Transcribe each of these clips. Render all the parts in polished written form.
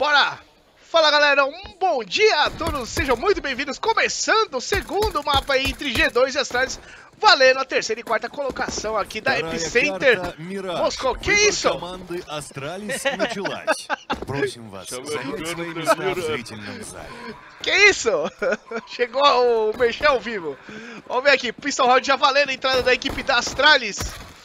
bora! Fala galera, um bom dia a todos, sejam muito bem-vindos, começando o segundo mapa aí entre G2 e Astralis, valendo a terceira e quarta colocação aqui da Epicenter Moscou. Que isso? Que isso? Chegou o merchan ao vivo. Vamos ver aqui, Pistol Round já valendo a entrada da equipe da Astralis.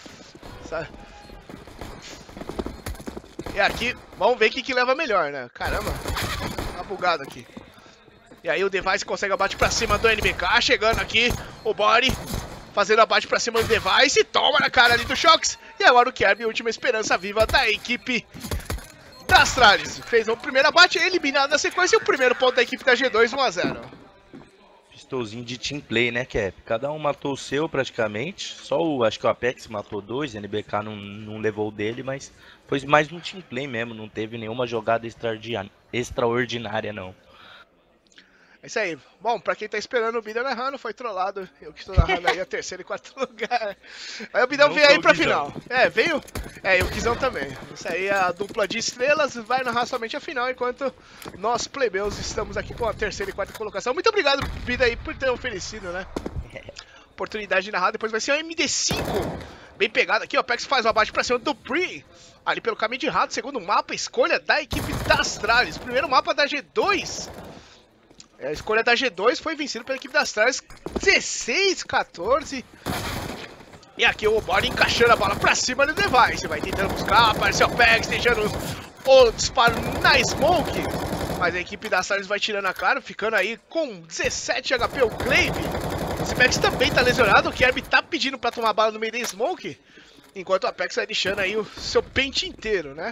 E aqui, vamos ver quem que leva melhor, né? Caramba, tá bugado aqui. E aí o Device consegue abate pra cima do NBK, chegando aqui o Body, fazendo abate pra cima do Device, toma na cara ali do Shox. E agora o Kerb, última esperança viva da equipe da Astralis. Fez o primeiro abate, eliminado na sequência, e o primeiro ponto da equipe da G2, 1 a 0. Pistolzinho de team play, né, Cap? Cada um matou o seu praticamente. Só acho que o Apex matou 2, o NBK não levou o dele, mas foi mais um team play mesmo. Não teve nenhuma jogada extraordinária, não. É isso aí. Bom, pra quem tá esperando o Bidão narrando, foi trollado. Eu que estou narrando aí a terceiro e quarto lugar. Aí o Bidão veio aí pra final. Veio? E o Kizão também. Isso aí é a dupla de estrelas, vai narrar somente a final, enquanto nós, plebeus, estamos aqui com a terceira e quarta colocação. Muito obrigado, Bida, aí, por ter oferecido, né? Oportunidade de narrar, depois vai ser o MD5. Bem pegado aqui, o Apex faz o abate pra cima do Pri. Ali pelo caminho de rato, segundo mapa, escolha da equipe da Astralis. Primeiro mapa da G2. A escolha da G2 foi vencida pela equipe da Astralis, 16-14. E aqui o Body encaixando a bola pra cima do Device. Vai tentando buscar, apareceu o Apex, deixando o disparo na Smoke. Mas a equipe da Astralis vai tirando a cara, ficando aí com 17 HP o Glaive. O Apex também tá lesionado, o Kerb tá pedindo pra tomar bala no meio da Smoke. Enquanto o Apex vai deixando aí o seu pente inteiro, né?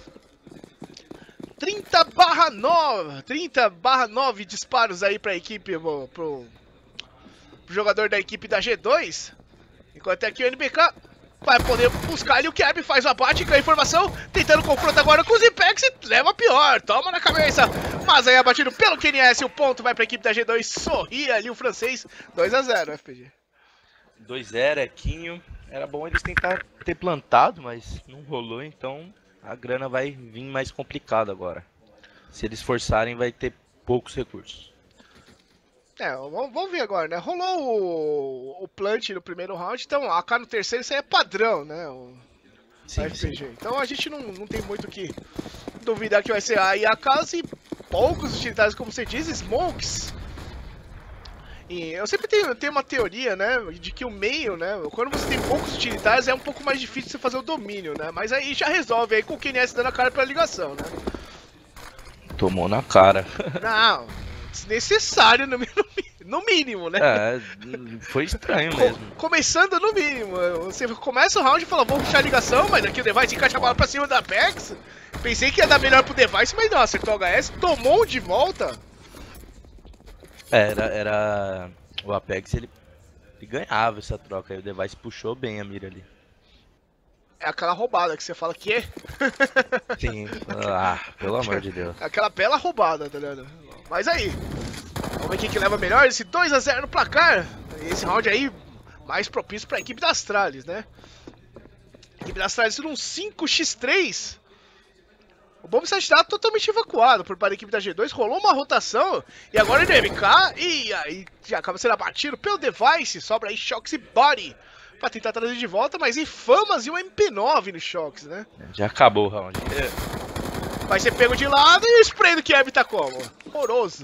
30/9 disparos aí pra equipe, pro jogador da equipe da G2. Enquanto aqui o NBK vai poder buscar ali, o Kerb faz o abate, ganha informação, tentando confronto agora com o Zipex e leva pior, toma na cabeça. Mas aí abatido pelo KNS, o ponto vai pra equipe da G2, sorri ali o francês, 2 a 0 FPG. 2-0, Equinho. Era bom eles tentar ter plantado, mas não rolou, então a grana vai vir mais complicada agora. Se eles forçarem, vai ter poucos recursos. Vamos ver agora, né? Rolou o plant no primeiro round, então AK no terceiro, isso aí é padrão, né? Sim, RPG. sim. Então a gente não tem muito o que duvidar que vai ser A e AKs e poucos utilitários, como você diz, smokes. E eu sempre tenho uma teoria, né, de que o meio, né, quando você tem poucos utilitários é um pouco mais difícil você fazer o domínio, né, mas aí já resolve aí com o KNS dando a cara pra ligação, né. Tomou na cara. Não, desnecessário no mínimo, né. Foi estranho mesmo. Começando no mínimo, você começa o round e fala, vou puxar a ligação, mas aqui o Device encaixa a bola pra cima da Apex. Pensei que ia dar melhor pro Device, mas não, acertou o HS, tomou de volta. O Apex, ele ganhava essa troca aí, o Device puxou bem a mira ali. É aquela roubada que você fala que é? Sim, pelo amor de Deus. Aquela bela roubada, tá ligado? Mas aí, vamos ver quem que leva melhor, esse 2 a 0 no placar. Esse round aí, mais propício pra equipe da Astralis, né? A equipe da Astralis num 5x3. O Bombsite tá totalmente evacuado por parte da equipe da G2, rolou uma rotação, e agora ele MK, e aí já acaba sendo abatido pelo Device, sobra aí Shox e Body, pra tentar trazer de volta, mas Infamas e um MP9 no Shox, né? Já acabou o round. Vai ser pego de lado e o spray do Kiev tá como? Horroroso.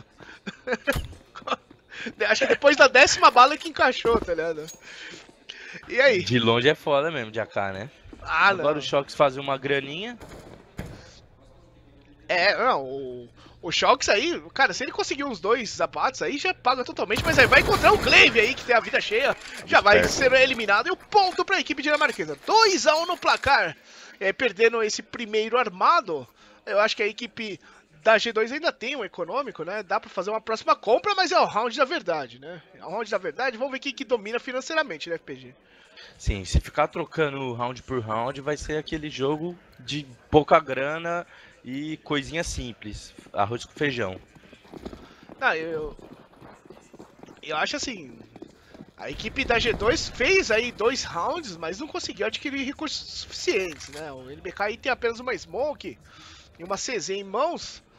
Acho que depois da 10ª bala que encaixou, tá ligado? E aí? De longe é foda mesmo, de AK, né? Agora não. o Shox fazer uma graninha. O Shox aí, cara, se ele conseguir uns 2 abates aí, já paga totalmente, mas aí vai encontrar o Glaive aí, que tem a vida cheia, já vai ser eliminado, e o ponto pra equipe dinamarquesa, 2 a 1 no placar, perdendo esse primeiro armado. Eu acho que a equipe da G2 ainda tem um econômico, né, dá pra fazer uma próxima compra, mas é o round da verdade, né, é o round da verdade, vamos ver quem que domina financeiramente, né, FPG. Sim, se ficar trocando round por round, vai ser aquele jogo de pouca grana e coisinha simples, arroz com feijão. Eu acho assim, a equipe da G2 fez aí 2 rounds, mas não conseguiu adquirir recursos suficientes, né? O NBK aí tem apenas uma Smoke e uma CZ em mãos,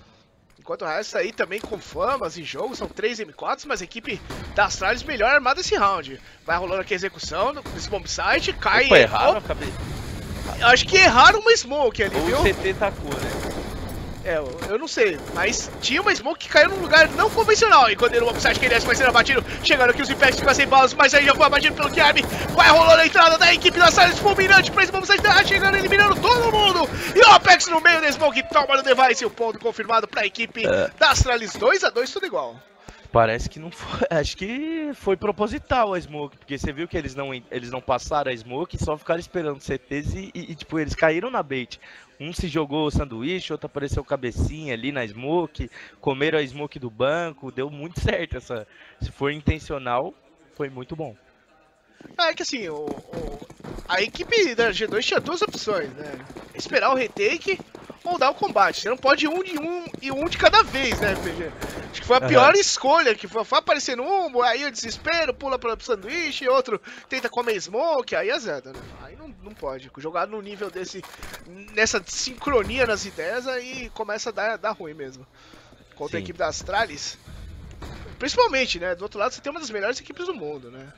Enquanto o resto aí também com famas em jogo, são 3 M4s, mas a equipe da Astralis melhor armada esse round. Vai rolando aqui a execução desse bomb site, cai... Opa, erraram, acabei... Acho que erraram uma smoke ali, viu? O CT tacou, né? É, eu não sei, mas tinha uma smoke que caiu num lugar não convencional. E quando ele bomb site que ele desce, vai ser abatido. Chegando aqui os Impacts ficam sem balas, mas aí já foi abatido pelo Kiarmi. Vai rolando a entrada da equipe da Astralis, fulminante pra esse bomb site, tá chegando, eliminando todo mundo. E o Apex no meio da smoke, toma no device. O ponto confirmado pra equipe da Astralis, 2-2, tudo igual. Parece que não foi, acho que foi proposital a smoke, porque você viu que eles não passaram a smoke, só ficaram esperando CTs e tipo, eles caíram na bait. Um se jogou sanduíche, outro apareceu cabecinha ali na smoke, comeram a smoke do banco, deu muito certo essa. Se for intencional, foi muito bom. É que assim, a equipe da G2 tinha duas opções, né? Esperar o retake ou dar o combate. Você não pode ir um de cada vez, né, PG? Acho que foi a pior escolha, que foi aparecendo um, aí o desespero, pula pro sanduíche, outro tenta comer smoke, aí azeda, né? Aí não pode. Jogar no nível nessa sincronia nas ideias, aí começa a dar ruim mesmo. Contra a equipe da Astralis. Principalmente, né? Do outro lado você tem uma das melhores equipes do mundo, né?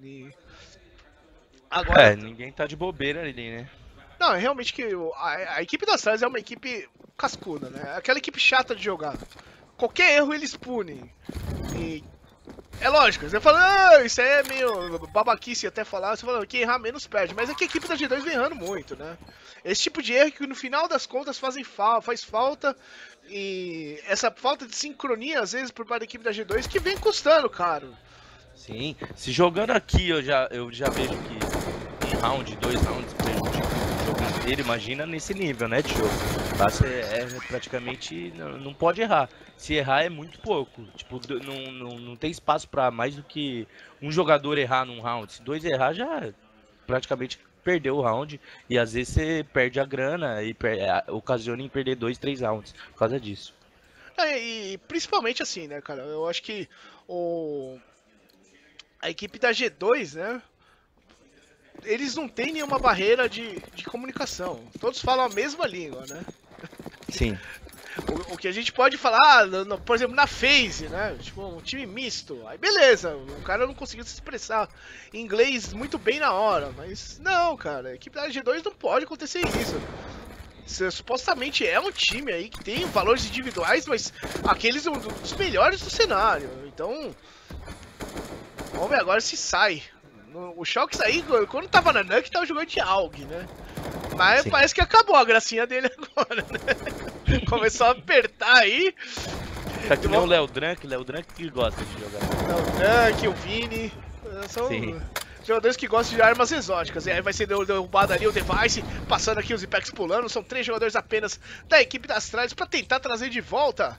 Agora... ninguém tá de bobeira ali, né? Não, é realmente que a equipe da Astralis é uma equipe cascuda, né? Aquela equipe chata de jogar. Qualquer erro eles punem. E é lógico, você fala, isso aí é meio babaquice até falar, você fala, quem errar menos perde. Mas é que a equipe da G2 vem errando muito, né? Esse tipo de erro que no final das contas faz falta. E essa falta de sincronia, às vezes, por parte da equipe da G2, que vem custando, caro. Sim, se jogando aqui eu já vejo que 1 round, 2 rounds prejudica o jogo inteiro, imagina nesse nível, né, de jogo. Lá você praticamente não pode errar. Se errar é muito pouco, tipo, não tem espaço para mais do que um jogador errar num round. Se 2 errar já praticamente perdeu o round e às vezes você perde a grana e ocasiona em perder 2, 3 rounds por causa disso. E principalmente assim, né, cara, eu acho que a equipe da G2, né, eles não têm nenhuma barreira de comunicação. Todos falam a mesma língua, né? Sim. O que a gente pode falar, por exemplo, na FaZe, né? Tipo, um time misto. Aí beleza, o cara não conseguiu se expressar em inglês muito bem na hora. Mas não, cara, a equipe da G2 não pode acontecer isso. Supostamente é um time aí que tem valores individuais, mas aqueles são dos melhores do cenário. Então, vamos ver agora se sai. O Shox aí, quando tava na Nuke, tava jogando de AUG, né? Mas parece que acabou a gracinha dele agora, né? Começou a apertar aí. Tá que nem o Léo Drunk que gosta de jogar. O Drunk, o Vini, são jogadores que gostam de armas exóticas. E aí vai ser derrubado ali o device, passando aqui os Impacts pulando. São 3 jogadores apenas da equipe das Astralis pra tentar trazer de volta.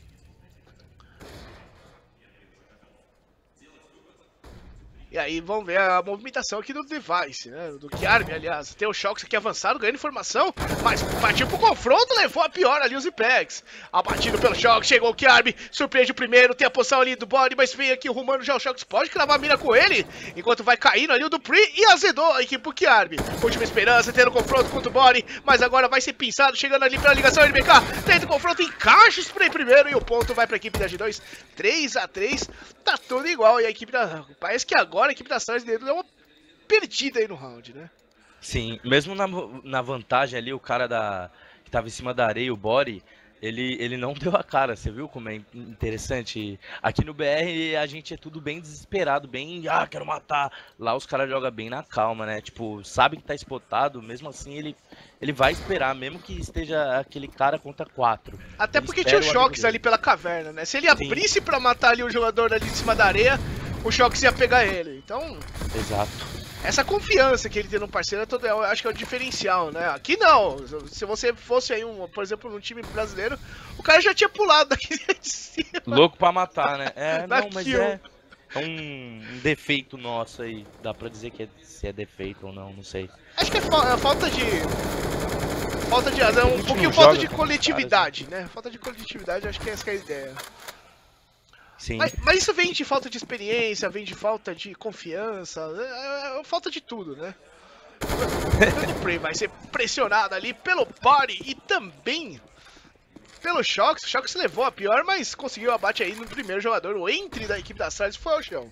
E aí vamos ver a movimentação aqui do device, né? Do Kiarmi, aliás. Tem o Shox aqui avançado, ganhando informação, mas partiu pro confronto, levou a pior ali os Impacts. Abatido pelo Shox, chegou o Kiarmi, surpreende o primeiro, tem a posição ali do body, mas vem aqui rumando já o Shox, pode cravar a mira com ele, enquanto vai caindo ali o Dupri e azedou a equipe pro Kiarmi. Última esperança, tendo confronto contra o body, mas agora vai ser pinçado, chegando ali pela ligação NBK, tenta o confronto, encaixa o spray primeiro e o ponto vai pra equipe da G2, 3-3, tá tudo igual, e a equipe da... Parece que agora a equipe da Astralis deu uma perdida aí no round, né? Sim, mesmo na vantagem ali, o cara que tava em cima da areia, o body, ele não deu a cara, você viu como é interessante? Aqui no BR a gente é tudo bem desesperado, bem, quero matar. Lá os caras jogam bem na calma, né? Tipo, sabe que tá spotado, mesmo assim ele vai esperar, mesmo que esteja aquele cara contra 4. Até porque tinha o Shox ali pela caverna, né? Se ele abrisse pra matar ali o jogador ali de cima da areia, o Shox ia pegar ele, então... Exato. Essa confiança que ele tem no parceiro, eu acho que é o diferencial, né? Aqui não, se você fosse aí, por exemplo, num time brasileiro, o cara já tinha pulado daqui de cima. Louco pra matar, né? Não, mas é um defeito nosso aí, dá pra dizer que se é defeito ou não sei. Acho que é falta de um pouquinho falta de coletividade, né? Falta de coletividade, acho que essa que é a ideia. Sim. Mas isso vem de falta de experiência, vem de falta de confiança, é falta de tudo, né? O Prey vai ser pressionado ali pelo body e também pelo Shox. O Shox levou a pior, mas conseguiu o abate aí no primeiro jogador. O entry da equipe da Astralis foi ao chão.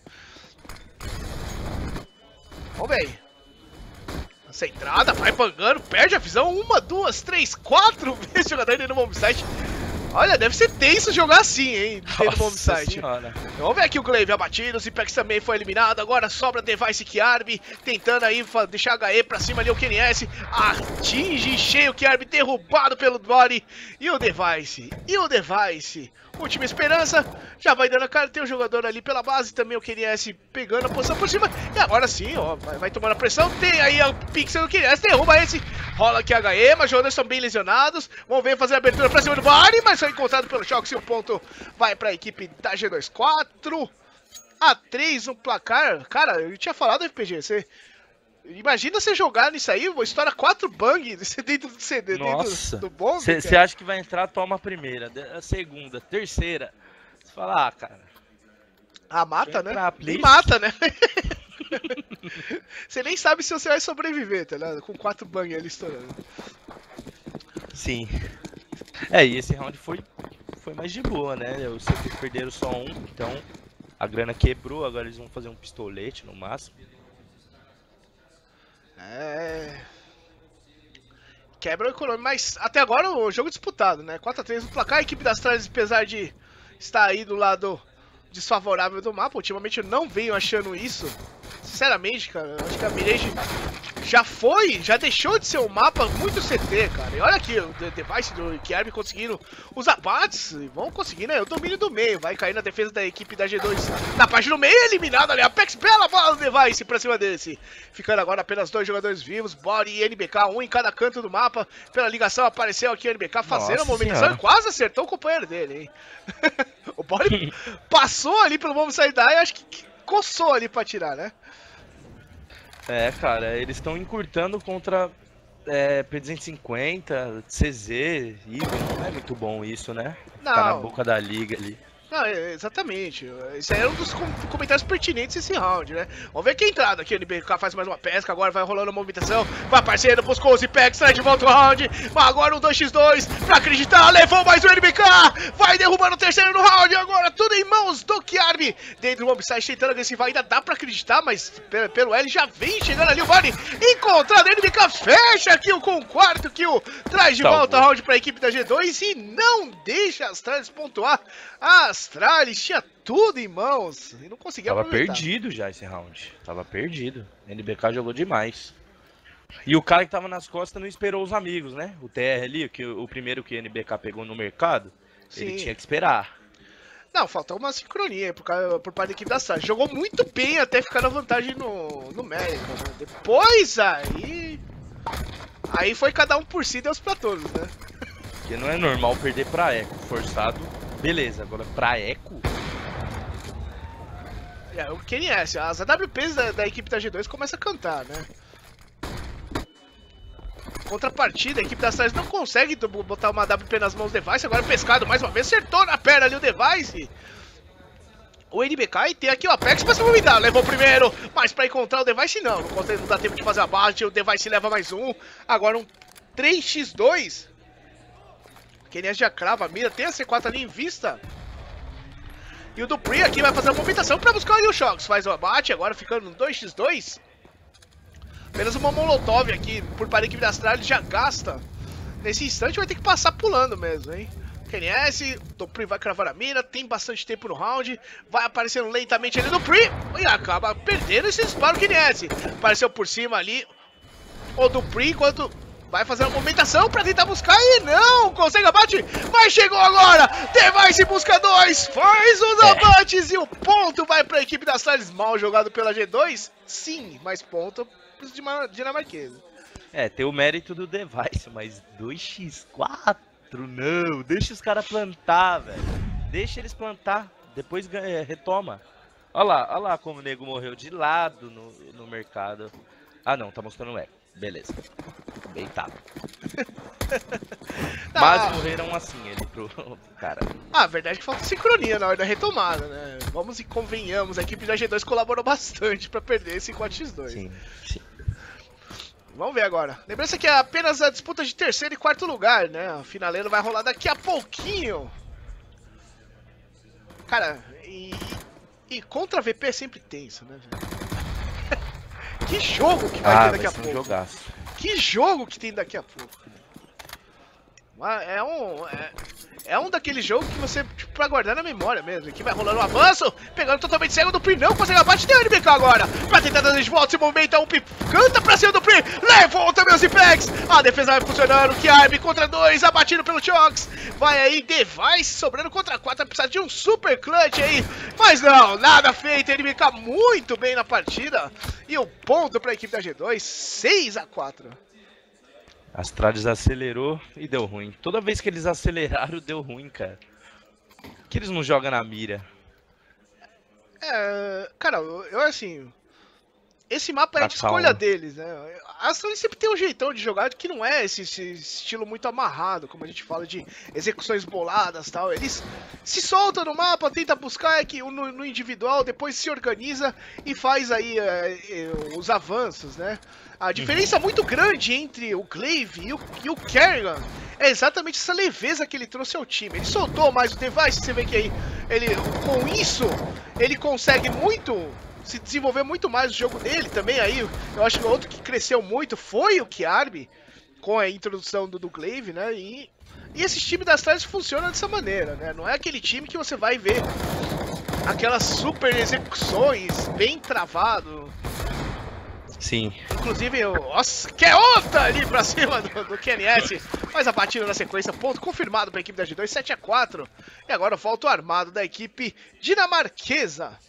Vamos ver aí. Essa entrada, vai pangando, perde a visão. 1, 2, 3, 4 vezes o jogador dentro do bombsite. Olha, deve ser tenso jogar assim, hein, dentro do bombsite. Vamos ver aqui o Glaive abatido, o Zipex também foi eliminado. Agora sobra Device e Kiarbi, tentando aí deixar HE pra cima ali o KNS. Atinge cheio o Kiarbi, derrubado pelo Body. E o Device, última esperança, já vai dando a cara, tem um jogador ali pela base, também o KNS pegando a posição por cima, e agora sim, ó, vai tomando a pressão, tem aí o Pixel do KNS, derruba esse, rola aqui a HE, mas os jogadores estão bem lesionados, vamos ver fazer a abertura pra cima do Body, mas foi encontrado pelo Shox e o ponto vai pra equipe da G2, 4-3 no placar. Cara, eu tinha falado RPG, imagina você jogar nisso aí, estoura 4 bang dentro do CD, nossa, dentro do bomb. Você acha que vai entrar, toma a primeira, a segunda, terceira. Você fala, cara. Mata, né? Entrar, e mata, né? Você nem sabe se você vai sobreviver, tá ligado? Com 4 bang ali estourando. Sim. E esse round foi mais de boa, né? Os CT perderam só um, então a grana quebrou, agora eles vão fazer um pistolete no máximo. Quebra o econômico, mas até agora o jogo disputado, né? 4-3 no placar, a equipe das Astralis, apesar de estar aí do lado desfavorável do mapa, ultimamente eu não venho achando isso. Sinceramente, cara, eu acho que a Mirage já deixou de ser um mapa muito CT, cara. E olha aqui, o Device do Kiarbi conseguindo os abates, e vão conseguir, né? O domínio do meio, vai cair na defesa da equipe da G2 na parte do meio, eliminado ali, Apex, bela bola do Device pra cima desse. Ficando agora apenas 2 jogadores vivos, Body e NBK, um em cada canto do mapa. Pela ligação apareceu aqui o NBK fazendo a movimentação e quase acertou o companheiro dele, hein? O Body passou ali pelo bomb side e acho que coçou ali pra tirar, né? Cara, eles estão encurtando contra P250, CZ, Even, não é muito bom isso, né? Não. Tá na boca da liga ali. Não, exatamente. Esse aí é um dos comentários pertinentes desse round, né? Vamos ver que entrada aqui. O NBK faz mais uma pesca, agora vai rolando a movimentação. Vai parceiro, buscou o Zipex, sai de volta o round. Agora um 2x2 pra acreditar. Levou mais o NBK. Vai derrubando o terceiro no round. Agora tudo em mãos do Kiarbi. Dentro do bombsite tentando agressivar. Ainda dá pra acreditar, mas pelo L já vem chegando ali o Body. Encontrado, o NBK fecha a kill com o quarto kill. Traz de volta o round pra equipe da G2 e não deixa as Astralis pontuar. A Astralis tinha tudo em mãos e não conseguia aproveitar. Tava perdido já esse round. Tava perdido. O NBK jogou demais. E o cara que tava nas costas não esperou os amigos, né? O TR ali, o primeiro que o NBK pegou no mercado, sim, ele tinha que esperar. Não, faltou uma sincronia por parte da equipe da Astralis. Jogou muito bem até ficar na vantagem no Médico, né? Depois aí foi cada um por si, Deus pra todos, né? Porque não é normal perder pra Eco. Forçado, beleza. Agora pra Eco... o KNS, as AWPs da equipe da G2 começam a cantar, né? Contrapartida, a equipe da Astralis não consegue botar uma AWP nas mãos do Device, agora pescado mais uma vez, acertou na perna ali o Device. O NBK e tem aqui o Apex pra se movimentar, levou o primeiro, mas pra encontrar o Device não dá tempo de fazer a base, o Device leva mais um, agora um 3x2. O KNS já crava a mira, tem a C4 ali em vista. E o Dupree aqui vai fazer a movimentação pra buscar ali o Shox. Faz o abate, agora ficando no 2x2. Apenas uma Molotov aqui, por para a equipe da Astralis, já gasta. Nesse instante vai ter que passar pulando mesmo, hein? KNS, Dupree vai cravar a mira, tem bastante tempo no round. Vai aparecendo lentamente ali o Dupree. E acaba perdendo esse disparo, KNS. Apareceu por cima ali o Dupree, enquanto... vai fazer uma movimentação pra tentar buscar e não consegue abate, mas chegou agora, Device busca 2, faz os abates e o ponto vai pra equipe da Astralis, mal jogado pela G2, sim, mas ponto de dinamarquesa. Tem o mérito do Device, mas 2x4, não, deixa os caras plantar, velho, deixa eles plantar, depois retoma. Olha lá como o nego morreu de lado no mercado. Ah não, tá mostrando o eco. Beleza. Deitado. Mas morreram assim, ele pro cara. A verdade é que falta sincronia na hora da retomada, né? Vamos e convenhamos, a equipe da G2 colaborou bastante pra perder esse 4x2. Sim. Vamos ver agora. Lembrança que é apenas a disputa de terceiro e quarto lugar, né? O finaleiro vai rolar daqui a pouquinho. Cara, e contra VP é sempre tenso, né, velho? Que jogo que vai ter daqui a pouco. Jogaço. Que jogo que tem daqui a pouco. É um daqueles jogos que você, tipo, pra guardar na memória mesmo. Aqui vai rolando um avanço, pegando totalmente cego do Pri, não consegue abate, tem o NBK agora. Pra tentar dar de volta, se movimenta, o Pri canta pra cima do Pri, levanta meus Ipex. A defesa vai funcionando, Kiarb contra 2, abatido pelo Chox. Vai aí, Device sobrando contra 4, vai precisar de um super clutch aí. Mas não, nada feito, NBK muito bem na partida. E o ponto pra equipe da G2, 6-4. Astralis acelerou e deu ruim. Toda vez que eles aceleraram, deu ruim, cara. Por que eles não jogam na mira? Cara, eu assim... Esse mapa é de escolha deles, né? A Astralis sempre tem um jeitão de jogar que não é esse estilo muito amarrado, como a gente fala de execuções boladas e tal. Eles se soltam no mapa, tenta buscar aqui no individual, depois se organiza e faz aí os avanços, né? A diferença muito grande entre o Glaive e o Kerrigan é exatamente essa leveza que ele trouxe ao time. Ele soltou mais o Device, você vê que aí, com isso, ele consegue se desenvolver muito mais o jogo dele também. Aí, eu acho que o outro que cresceu muito foi o Kiarb, com a introdução do Glaive, né? E esses times das Astralis funcionam dessa maneira, né? Não é aquele time que você vai ver aquelas super execuções, bem travado. Sim. Inclusive, nossa, que é outra ali pra cima do KNS. Mas a batida na sequência, ponto confirmado pra equipe da G2, 7-4. E agora volta o armado da equipe dinamarquesa.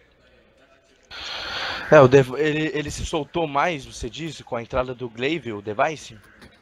Ele se soltou mais, você disse, com a entrada do Glaive, o Device?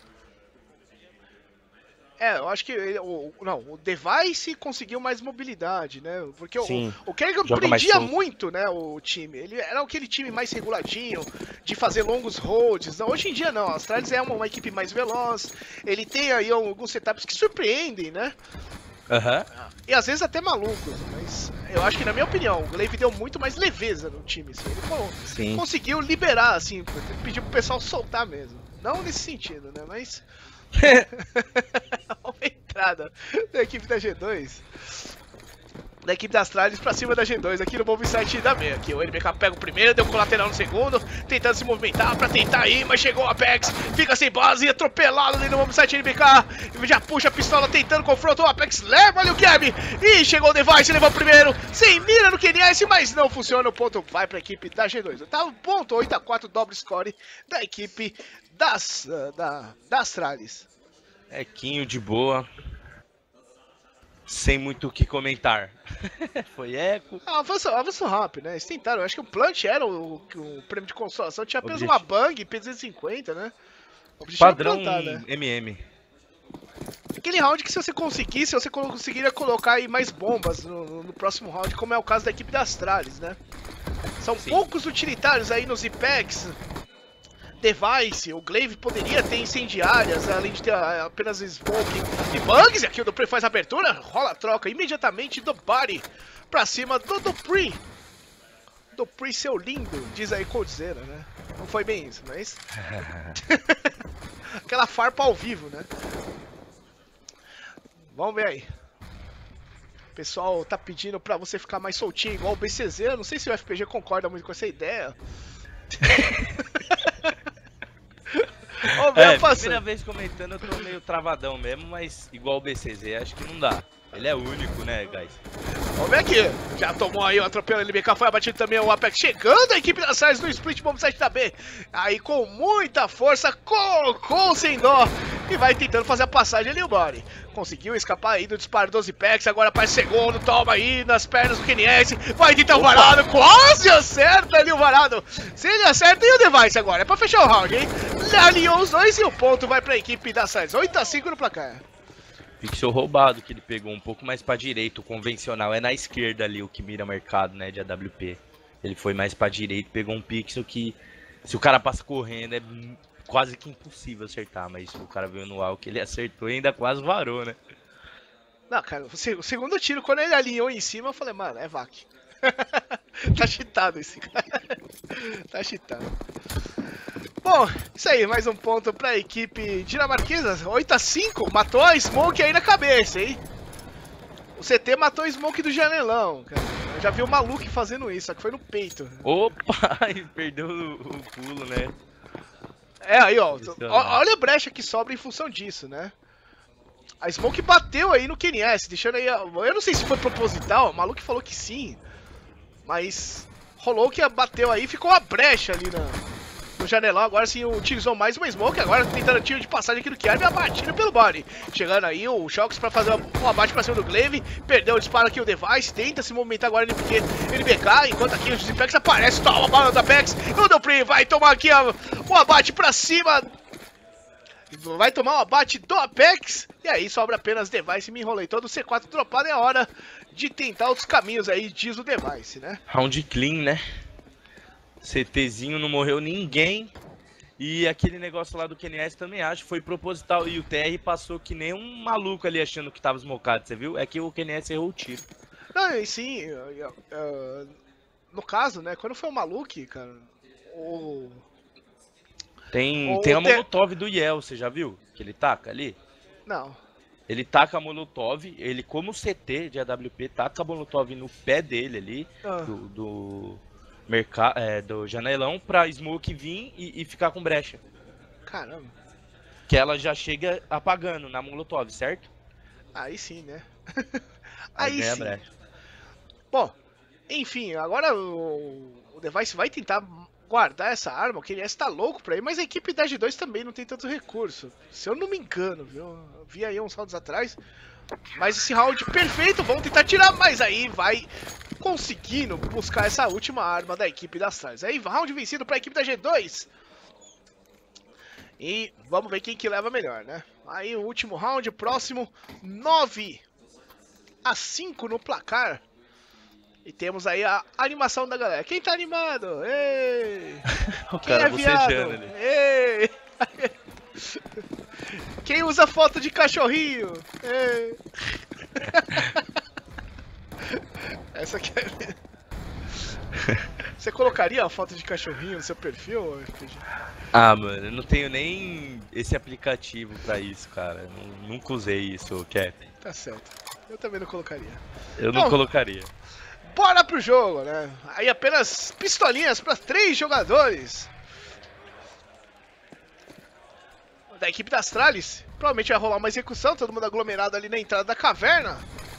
Eu acho que o Device conseguiu mais mobilidade, né? Porque o Kerrigan prendia muito, né, o time. Ele era aquele time mais reguladinho, de fazer longos holds. Não, hoje em dia não, a Astralis é uma equipe mais veloz. Ele tem aí alguns setups que surpreendem, né? E às vezes até malucos, mas eu acho que, na minha opinião, o Glaive deu muito mais leveza no time. Assim. Ele conseguiu liberar, assim, pediu pro pessoal soltar mesmo. Não nesse sentido, né? Mas... Uma entrada da equipe da G2. Da equipe da Astralis pra cima da G2 aqui no Bomb Site da meia. Aqui o NBK pega o primeiro, deu colateral no segundo, tentando se movimentar pra tentar ir, mas chegou o Apex, fica sem base, atropelado ali no Bomb Site NBK. Já puxa a pistola tentando confronto, o Apex leva ali o Keb. E chegou o Device, levou o primeiro, sem mira no KNS, mas não funciona. O ponto vai pra equipe da G2. Oitavo ponto, 8-4, doble score da equipe da Astralis. Quinho de boa. Sem muito o que comentar. Foi eco. Avançou rápido, né? Eles tentaram. Eu acho que o Plant era o prêmio de consolação. Tinha apenas uma Bang P250, né? Padrão plantar, né? MM. Aquele round que se você conseguiria colocar aí mais bombas no próximo round, como é o caso da equipe da Astralis, né? São poucos utilitários aí nos Ipex. Device, o Glaive poderia ter incendiárias, além de ter apenas Smoke e Bugs. E aqui o Dupree faz a abertura, rola a troca imediatamente do Body pra cima do Dupree. Dupree, seu lindo, diz aí Coldzera, né? Não foi bem isso, mas... Aquela farpa ao vivo, né? Vamos ver aí. O pessoal tá pedindo pra você ficar mais soltinho, igual o BCZ. Eu não sei se o FPG concorda muito com essa ideia. Primeira vez comentando, eu tô meio travadão mesmo, mas igual o BCZ, acho que não dá. Ele é único, né, guys? Vamos ver aqui. Já tomou aí o atropelo NBK, foi abatido também o Apex. Chegando a equipe da Astralis no split bomb site da B. Aí com muita força, colocou sem dó. E vai tentando fazer a passagem ali o Body. Conseguiu escapar aí do disparo dos Ipex. Agora para segundo, toma aí nas pernas do KNS. Vai tentar o varado, quase acerta ali o varado. Se ele acerta, e o Device agora? É pra fechar o round, hein? Alinhou os dois e o ponto vai pra equipe da Astralis. 8-5 no placar. Pixel roubado que ele pegou um pouco mais pra direita, o convencional é na esquerda ali o que mira mercado, né, de AWP. Ele foi mais pra direita, pegou um pixel que se o cara passa correndo é quase que impossível acertar, mas o cara veio no alto que ele acertou e ainda quase varou, né. Não, cara, o segundo tiro, quando ele alinhou em cima, eu falei, mano, é VAC. Tá cheatado esse cara. Tá cheatado. Bom, isso aí, mais um ponto pra equipe dinamarquesa. 8-5, matou a Smoke aí na cabeça, hein? O CT matou o Smoke do janelão, cara. Eu já vi o Maluk fazendo isso, só que foi no peito. Opa, perdeu o pulo, né? É, aí, ó. Olha a brecha que sobra em função disso, né? A Smoke bateu aí no KNS, deixando aí... Eu não sei se foi proposital, o Maluk falou que sim. Mas rolou que bateu aí, ficou uma brecha ali no janelão. Agora sim utilizou mais uma Smoke, agora tentando tiro de passagem aqui do Kiarb e abatido pelo body. Chegando aí o Shox pra fazer um abate pra cima do Glaive. Perdeu o disparo aqui o Device, tenta se movimentar agora porque ele BK, enquanto aqui o Zipex aparece, toma a bala do Apex. O Dupree vai tomar aqui um abate pra cima. Vai tomar um abate do Apex. E aí sobra apenas Device, me enrolei todo. O C4 dropado, é hora de tentar outros caminhos aí, diz o Device, né? Round clean, né? CTzinho, não morreu ninguém. E aquele negócio lá do KNS também acho, foi proposital. E o TR passou que nem um maluco ali achando que tava smocado, você viu? É que o KNS errou o tiro. Não, e sim, no caso, né, quando foi o Maluk, cara, Tem a Molotov do Yel, você já viu? Que ele taca ali? Não. Ele taca a Molotov, ele como CT de AWP, taca a Molotov no pé dele ali, do janelão, pra Smoke vir e ficar com brecha. Caramba. Que ela já chega apagando na Molotov, certo? Aí sim, né? Aí sim. Brecha. Bom, enfim, agora o Device vai tentar guardar essa arma, o KNS tá louco pra ir, mas a equipe da G2 também não tem tanto recurso. Se eu não me engano, viu? Eu vi aí uns rounds atrás. Mas esse round perfeito, vão tentar tirar, mas aí vai conseguindo buscar essa última arma da equipe da Stars. Aí, round vencido pra equipe da G2. E vamos ver quem que leva melhor, né? Aí o último round, próximo, 9-5 no placar. E temos aí a animação da galera. Quem tá animado? Ei! O Quem cara é viado? ali. Ei! Quem usa foto de cachorrinho? Ei! Essa aqui é... Você colocaria a foto de cachorrinho no seu perfil? Ah, mano, eu não tenho nem esse aplicativo pra isso, cara. Nunca usei isso, Cap. Tá certo. Eu também não colocaria. Eu não colocaria. Bora pro jogo, né? Aí apenas pistolinhas para 3 jogadores da equipe da Astralis. Provavelmente vai rolar uma execução, todo mundo aglomerado ali na entrada da caverna.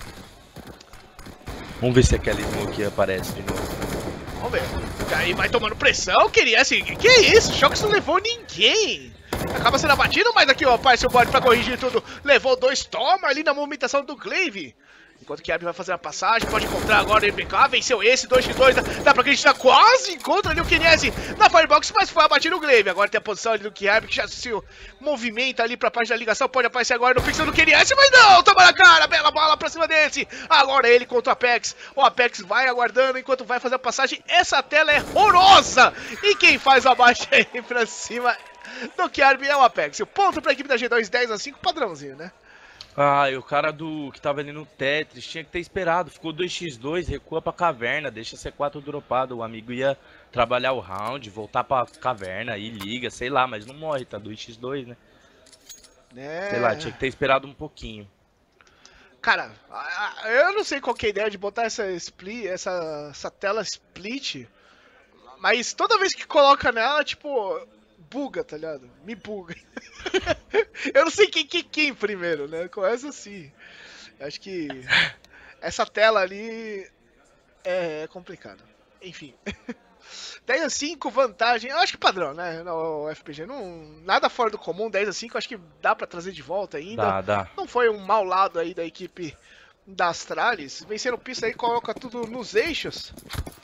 Vamos ver se aquela Smoke aparece de novo. Vamos ver. E aí vai tomando pressão, queria assim. Que isso? O Shox não levou ninguém. Acaba sendo abatido, mas aqui ó, aparece o bode pra corrigir tudo. Levou 2, toma ali na movimentação do Glaive. Enquanto que a Abby vai fazer a passagem, pode encontrar agora o MBK, venceu esse, 2x2, dá pra acreditar, quase encontra ali o KNS na Firebox, mas foi abatido o Glaive. Agora tem a posição ali do Kiarb, que já se movimenta ali pra parte da ligação, pode aparecer agora no pixel do KNS, mas não, toma na cara, bela bola pra cima desse. Agora ele contra o Apex, vai aguardando enquanto vai fazer a passagem, essa tela é horrorosa. E quem faz o abate aí pra cima do Kiarb é o Apex. O ponto pra equipe da G2, 10-5, padrãozinho, né? Ah, e o cara que tava ali no Tetris tinha que ter esperado, ficou 2x2, recua pra caverna, deixa C4 dropado, o amigo ia trabalhar o round, voltar pra caverna e liga, sei lá, mas não morre, tá 2x2, né? Sei lá, tinha que ter esperado um pouquinho. Cara, eu não sei qual que é a ideia de botar essa tela split, mas toda vez que coloca nela, tipo... buga, tá ligado? Me buga. Eu não sei quem primeiro, né? Começa assim. Acho que essa tela ali é complicado. Enfim. 10-5, vantagem. Eu acho que padrão, né? No FPG. Nada fora do comum. 10-5, acho que dá pra trazer de volta ainda. Dá. Não foi um mau lado aí da equipe da Astralis. Vencendo pista aí, coloca tudo nos eixos.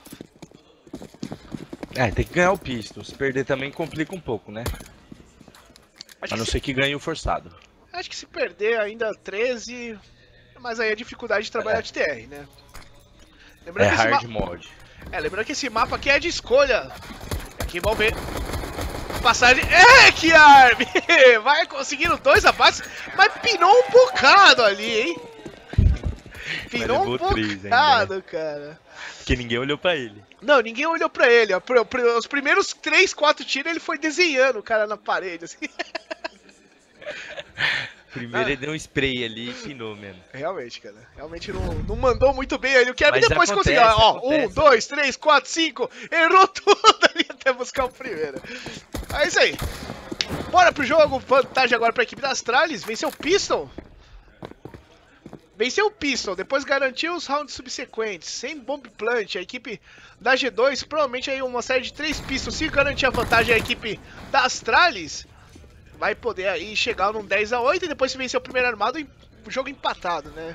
Tem que ganhar o pisto. Se perder também complica um pouco, né? A não ser que ganhe o forçado. Acho que se perder ainda 13, mas aí a dificuldade de trabalhar de TR, né? Lembrando que hard mod. Lembrando que esse mapa aqui é de escolha. Aqui vamos ver. Passagem. Kiarb! Vai conseguindo 2 abates, mas pinou um bocado ali, hein? Pinou um levou 3 ainda, bocado, cara. Porque ninguém olhou pra ele. Não, ninguém olhou pra ele. Ó. Os primeiros 3, 4 tiros ele foi desenhando o cara na parede, assim. Primeiro ele deu um spray ali e pinou mesmo. Realmente, cara. Realmente não mandou muito bem aí. O Kevin Mas depois acontece, conseguiu. Ó, acontece. 1, 2, 3, 4, 5. Errou tudo ali até buscar o primeiro. É isso aí. Bora pro jogo. Vantagem agora pra equipe da Astralis. Venceu o Pistol. Venceu o Pistol. Depois garantiu os rounds subsequentes. Sem bomb plant. A equipe da G2. Provavelmente aí uma série de 3 Pistols. Se garantir a vantagem a equipe da Astralis, vai poder aí chegar num 10-8 e depois se vencer o primeiro armado, o jogo empatado, né?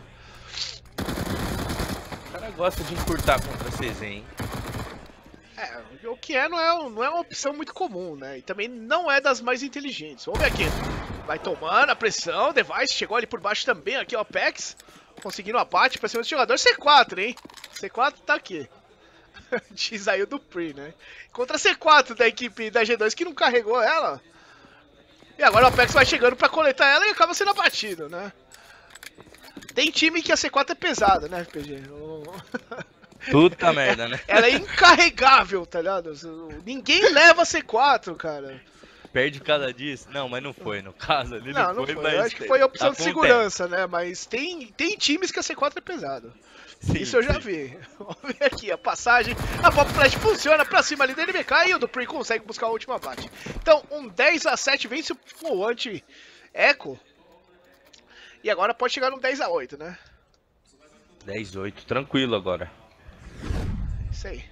O cara gosta de encurtar contra a CZ, hein? É, o que não é uma opção muito comum, né? E também não é das mais inteligentes. Vamos ver aqui. Vai tomando a pressão, o Device chegou ali por baixo também, aqui ó, Pex. Conseguindo o abate pra cima do jogador. C4, hein? C4 tá aqui. Diz aí o Dupri, né? Contra a C4 da equipe da G2 que não carregou ela. E agora o Apex vai chegando pra coletar ela e acaba sendo abatido, né? Tem time que a C4 é pesada, né, RPG? Puta merda, né? Ela é incarregável, tá ligado? Ninguém leva a C4, cara. Perde por causa disso? Não, mas não foi, no caso ali Não foi. mas Eu acho que foi opção de acontece. segurança, né? Mas tem times que a C4 é pesado. Sim, Isso eu já sim. vi. Vamos ver aqui a passagem. A Pop Flash funciona pra cima ali da NBK e o Dupri consegue buscar o último abate. Então, um 10-7 vence o anti-Echo. E agora pode chegar num 10-8, né? 10-8, tranquilo agora. Isso aí.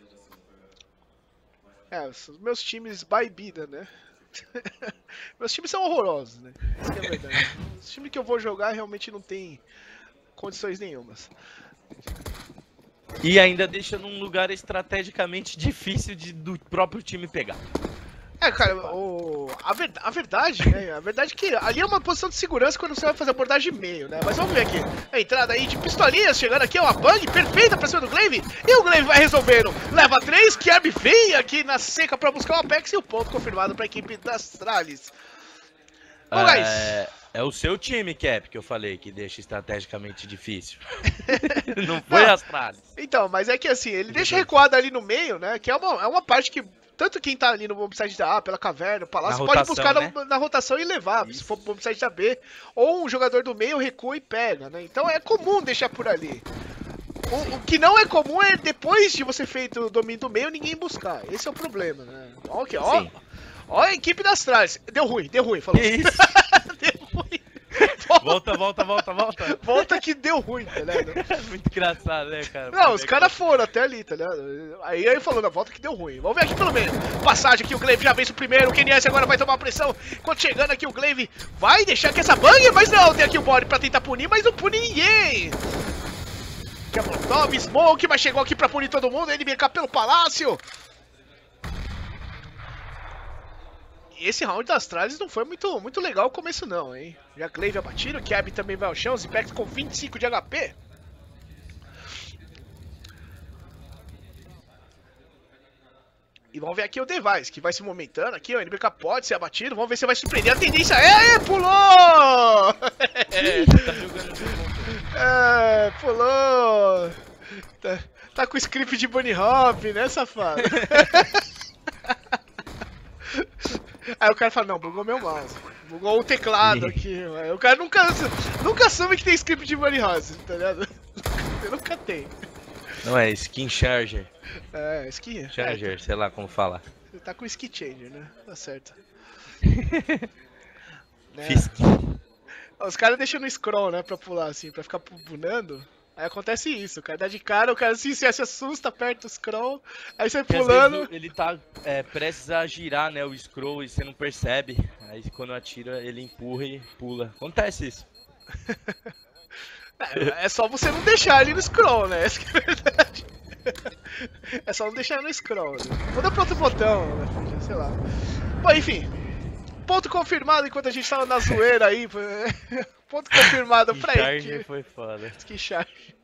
É, os meus times baibida, né? Meus times são horrorosos, né? Isso que é verdade. Os times que eu vou jogar realmente não tem condições nenhumas. E ainda deixa num lugar estrategicamente difícil do próprio time pegar. É, cara, a verdade, né? A verdade é que ali é uma posição de segurança quando você vai fazer abordagem de meio, né? Mas vamos ver aqui. A entrada aí de pistolinhas chegando aqui, ó, a bang perfeita pra cima do Glaive. E o Glaive vai resolvendo. Leva 3, Kerb vem aqui na seca pra buscar o Apex e o ponto confirmado pra equipe da Astralis. Bom, guys. É o seu time, Cap, que eu falei, que deixa estrategicamente difícil. Não foi a Astralis. Então, mas é que assim, ele deixa recuado ali no meio, né? Que é uma parte que tanto quem tá ali no bombsite da A, pela caverna, o palácio, pode buscar né? na rotação e levar. Isso. Se for pro bombsite da B. Ou um jogador do meio recua e pega, né? Então é comum deixar por ali. O que não é comum é depois de você feito o domínio do meio, ninguém buscar. Esse é o problema, né? Ok, ó. Ó a equipe das Astralis. Deu ruim, falou. Que isso? Deu ruim. Volta. Volta que deu ruim, tá ligado? Muito engraçado, né, cara? Não, os caras foram até ali, tá ligado? Aí falou, na volta que deu ruim. Vamos ver aqui pelo meio. Passagem aqui, o Glaive já vence o primeiro. O KNS agora vai tomar pressão. Quando chegando aqui, o Glaive vai deixar que essa banha, mas não, tem aqui o body pra tentar punir, mas não pune ninguém. Que é Molotov, Smoke, mas chegou aqui pra punir todo mundo. NBK pelo palácio. Esse round das Astralis não foi muito legal o começo não, hein? Já Glaive abatido, Kerb também vai ao chão, Zipex com 25 de HP. E vamos ver aqui o Device, que vai se movimentando aqui, o NBK pode ser abatido, vamos ver se vai surpreender a tendência. Pulou! Tá jogando de novo. Pulou! Tá com o script de Bunny Hop, né, safado? Aí o cara fala, não, bugou meu mouse. Bugou o teclado aqui. Aí o cara nunca assume que tem script de Bunny House, tá ligado? Nunca tem. Não é, skin charger. É, skin. Charger, sei lá como fala. Você tá com skin changer, né? Tá certo. Fisk. Os caras deixam no scroll, né, pra pular assim, pra ficar punando. Aí acontece isso, o cara dá de cara, o cara assim, se assusta, aperta o scroll, aí você pulando. Às vezes ele tá prestes a girar, né, o scroll e você não percebe. Aí quando atira, ele empurra e pula. Acontece isso. É só você não deixar ele no scroll, né? Essa que é a verdade. É só não deixar no scroll. Né? Muda pra outro botão, né? Sei lá. Bom, enfim. Ponto confirmado enquanto a gente tava na zoeira aí. Ponto confirmado pra ele. Charge foi foda. Que charge.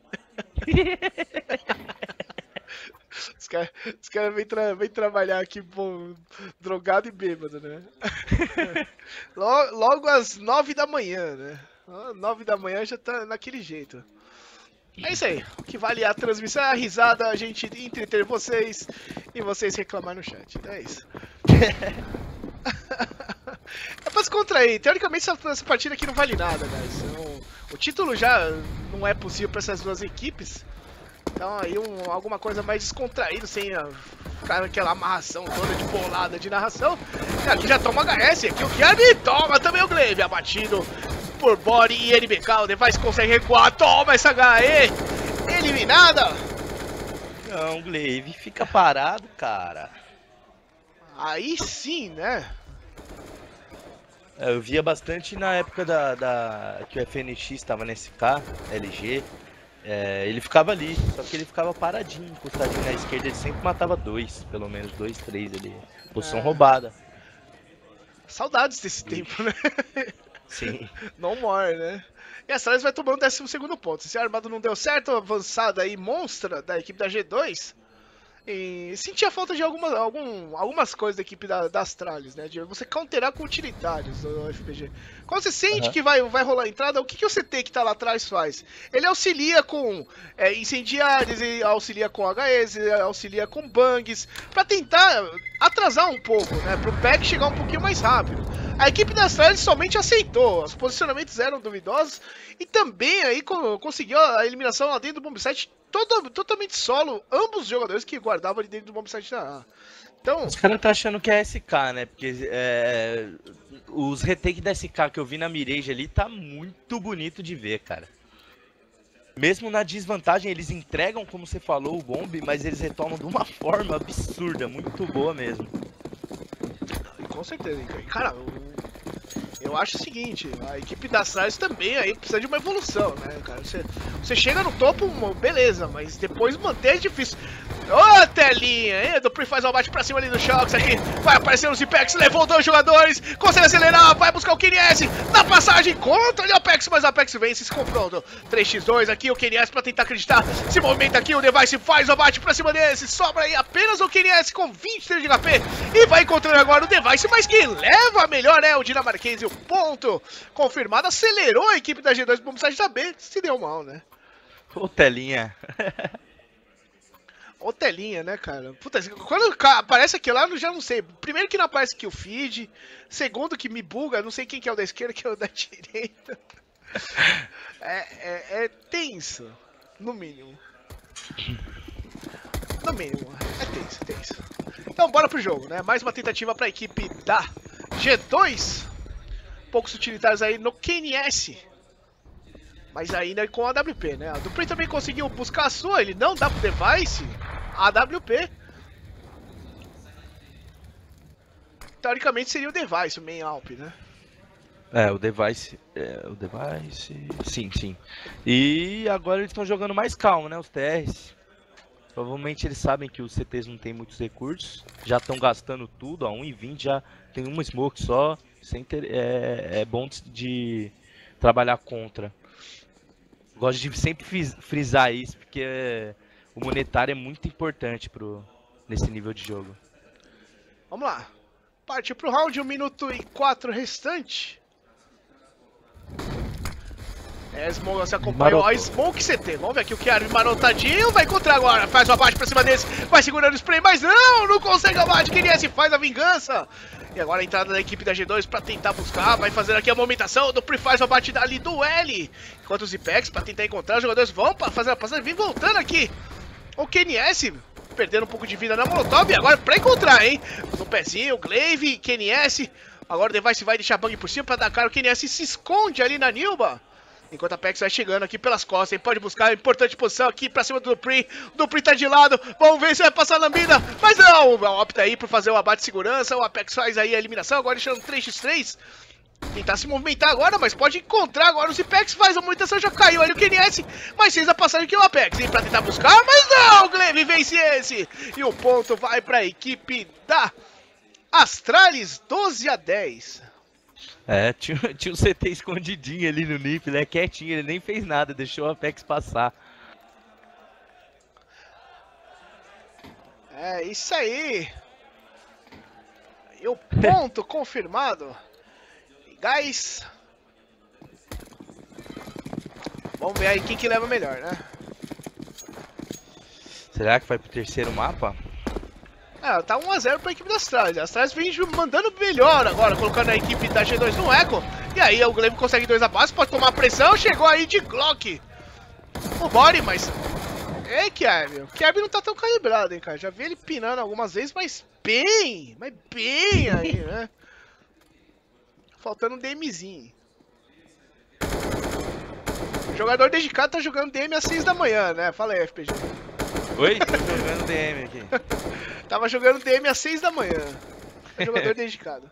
Os caras vêm trabalhar aqui, pô, drogado e bêbado, né? Logo às 9 da manhã, né? 9 da manhã já tá naquele jeito. É isso aí. O que vale a transmissão é a risada, a gente entreter vocês e vocês reclamar no chat. Então é isso. É pra descontrair. Teoricamente essa partida aqui não vale nada, guys. O título já não é possível pra essas duas equipes. Então aí alguma coisa mais descontraída, sem ficar aquela amarração toda de bolada de narração. E aqui já toma HS, aqui o Kiarmi toma também o Glaive, abatido por Body e NBK. O Device consegue recuar, toma essa HE, eliminada. Não, Glaive, fica parado, cara. Aí sim, né? Eu via bastante na época que o FNX estava nesse K, LG. Ele ficava ali, só que ele ficava paradinho, encostadinho na esquerda, ele sempre matava dois, pelo menos 2, 3 ali. Posição roubada. Saudades desse tempo, né? Sim. No more, né? E a Astralis vai tomando o 12º ponto. Se a armada não deu certo, a avançada aí monstra da equipe da G2. E sentia falta de algumas coisas da equipe da Astralis, né? De você counterar com utilitários do FPG. Quando você sente que vai rolar a entrada, o que o CT que tá lá atrás faz? Ele auxilia com incendiários, ele auxilia com HEs, ele auxilia com bangs, pra tentar atrasar um pouco, né? Pro pack chegar um pouquinho mais rápido. A equipe da Astralis somente aceitou, os posicionamentos eram duvidosos e também aí conseguiu a eliminação lá dentro do bombsite totalmente solo, ambos os jogadores que guardavam ali dentro do bombsite da A. Então, os caras tá achando que é SK, né? Porque os retake da SK que eu vi na Mirage ali tá muito bonito de ver, cara. Mesmo na desvantagem, eles entregam, como você falou, o bomb, mas eles retomam de uma forma absurda, muito boa mesmo. Com certeza, cara, eu acho o seguinte, a equipe da Astralis também aí precisa de uma evolução, né, cara? Você chega no topo, beleza, mas depois manter é difícil. Ô, telinha, hein? Dupri faz o abate pra cima ali do Shox aqui. Vai aparecendo o Zipex, levou 2 jogadores, consegue acelerar, vai buscar o KNS na passagem contra ali o Apex, mas o Apex vence esse confronto. 3x2 aqui, o KNS pra tentar acreditar. Se movimenta aqui, o Device faz o abate pra cima desse. Sobra aí apenas o KNS com 23 de HP e vai encontrando agora o Device, mas quem leva melhor é o dinamarquês e o ponto confirmado. Acelerou a equipe da G2 pro Bombsite da B, se deu mal, né? Ô, telinha. Ô, telinha, né, cara? Puta, quando aparece aquilo lá, eu já não sei. Primeiro que não aparece aqui o feed. Segundo que me buga, não sei quem que é o da esquerda, que é o da direita. É tenso, no mínimo. No mínimo, é tenso. Então bora pro jogo, né? Mais uma tentativa pra equipe da G2. Poucos utilitários aí no KNS. Mas ainda com a AWP, né? A Dupri também conseguiu buscar a sua, ele não dá pro Device a AWP. Teoricamente seria o Device, o main Alp, né? O Device. Sim. E agora eles estão jogando mais calmo, né? Os TRs. Provavelmente eles sabem que os CTs não tem muitos recursos. Já estão gastando tudo, a 1,20 já tem uma smoke só. É bom de trabalhar contra. Gosto de sempre frisar isso, porque o monetário é muito importante nesse nível de jogo. Vamos lá. Parte pro round, 1 minuto e 4 restante. Smoke se acompanhou. Ó, Smoke CT. Vamos ver aqui o Kiarmi marotadinho. Vai encontrar agora. Faz o abate pra cima desse. Vai segurando o spray, mas não consegue abate. KNS faz a vingança. E agora a entrada da equipe da G2 pra tentar buscar. Vai fazer aqui a movimentação. O Dupri faz a batida ali do L. Enquanto os Ipex pra tentar encontrar. Os jogadores vão pra fazer a passagem. Vem voltando aqui. O KNS perdendo um pouco de vida na Molotov. E agora pra encontrar, hein? No pezinho, Glaive, KNS. Agora o Device vai deixar bang por cima pra dar cara. O KNS se esconde ali na Nilba. Enquanto a Apex vai chegando aqui pelas costas, ele pode buscar a importante posição aqui pra cima do Dupri. O Dupri tá de lado, vamos ver se vai passar a lambida. Mas não, opta aí por fazer o abate de segurança. O Apex faz aí a eliminação, agora deixando 3x3. Tentar se movimentar agora, mas pode encontrar agora os Apex. Faz a movimentação, já caiu ali o KNS. Mas fez a passagem aqui o Apex, hein, pra tentar buscar. Mas não, o Glaive vence esse. E o ponto vai pra equipe da Astralis, 12-10. Tinha um CT escondidinho ali no NiP, né? Quietinho, ele nem fez nada, deixou o Apex passar. É isso aí. E o ponto confirmado. Guys. Vamos ver aí quem que leva melhor, né? Será que vai pro terceiro mapa? É, tá 1 a 0 pra equipe da Astralis. A Astralis vem mandando melhor agora, colocando a equipe da G2 no eco. E aí o Glaive consegue 2 abaixo, pode tomar pressão, chegou aí de Glock. O body, mas... Ei, Kevin, o Kevin não tá tão calibrado, hein, cara. Já vi ele pinando algumas vezes, mas bem aí, né? Faltando um DMzinho. O jogador dedicado tá jogando DM às 6 da manhã, né? Fala aí, FPG. Oi? Tô jogando DM aqui. Tava jogando DM às 6 da manhã. É jogador dedicado.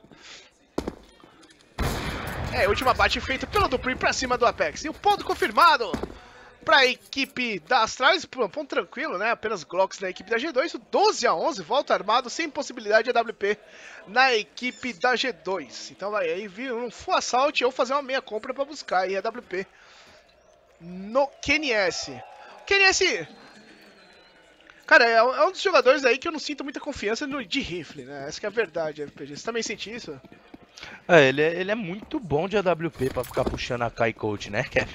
É, última bate feita pelo Dupree pra cima do Apex. E o ponto confirmado pra equipe da Astralis, ponto tranquilo, né? Apenas Glocks na equipe da G2. O 12 a 11, volta armado, sem possibilidade de AWP na equipe da G2. Então vai aí vir um full assault ou fazer uma meia compra pra buscar aí a AWP no KNS. O KNS... Cara, é um dos jogadores aí que eu não sinto muita confiança de rifle, né? Essa que é a verdade, RPG. Você também sente isso? É, ele é muito bom de AWP pra ficar puxando a Kai Coach, né, Kevin?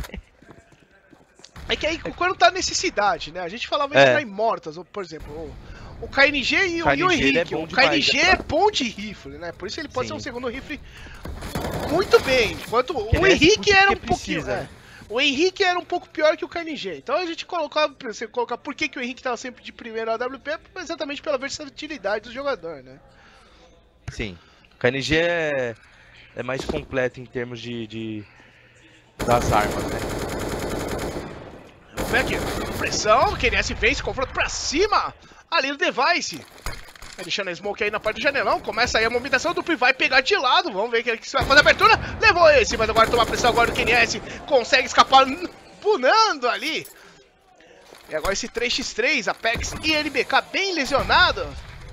É que aí, quando tá necessidade, né? A gente falava isso na Immortals, por exemplo, o KNG e o Henrique. O KNG é bom de rifle, né? Por isso ele pode ser um segundo rifle muito bem. Enquanto o Henrique era um pouquinho... O Henrique era um pouco pior que o KNG. Então a gente colocava, você colocar por que o Henrique estava sempre de primeiro AWP, exatamente pela versatilidade do jogador, né? Sim. O KNG é mais completo em termos das armas, né? Vamos ver aqui. Pressão, o KNS vence, confronto pra cima. Ali no device. Vai deixando a smoke aí na parte do janelão. Começa aí a movimentação do Dupree, vai pegar de lado. Vamos ver que vai fazer a abertura. Levou esse, mas agora toma pressão agora do KNS. Consegue escapar punando ali. E agora esse 3x3, Apex e NBK bem lesionado.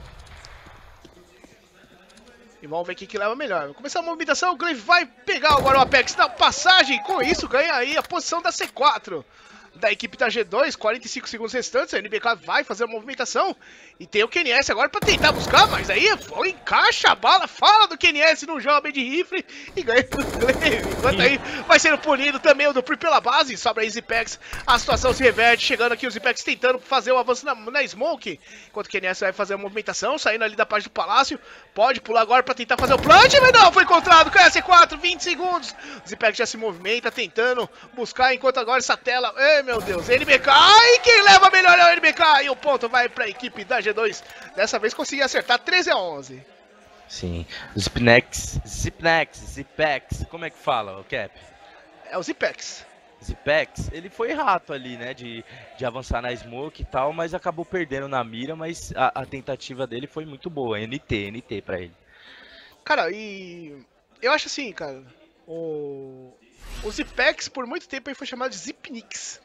E vamos ver quem que leva melhor. Vai começar a movimentação, o Glaive vai pegar agora o Apex na passagem. Com isso ganha aí a posição da C4 da equipe da G2, 45 segundos restantes, a NBK vai fazer a movimentação e tem o KNS agora pra tentar buscar, mas aí encaixa a bala, fala do KNS no jovem de rifle e ganha do Glaive. Enquanto aí vai sendo punido também o Dupree pela base, sobra aí Zipex, a situação se reverte, chegando aqui o Zipex tentando fazer o avanço na smoke, enquanto o KNS vai fazer a movimentação, saindo ali da parte do palácio, pode pular agora pra tentar fazer o plant, mas não, foi encontrado, cai a C4, 20 segundos, o Zipex já se movimenta, tentando buscar, enquanto agora essa tela, meu Deus, NBK, e quem leva melhor é o NBK, e o ponto vai pra equipe da G2, dessa vez conseguiu acertar 13 a 11. Sim, Zipex, como é que fala, o Cap? É o Zipex. Zipex, ele foi rato ali, né, de avançar na smoke e tal, mas acabou perdendo na mira, mas a tentativa dele foi muito boa, NT pra ele. Cara, e eu acho assim, cara, o Zipex por muito tempo aí foi chamado de Zipnix.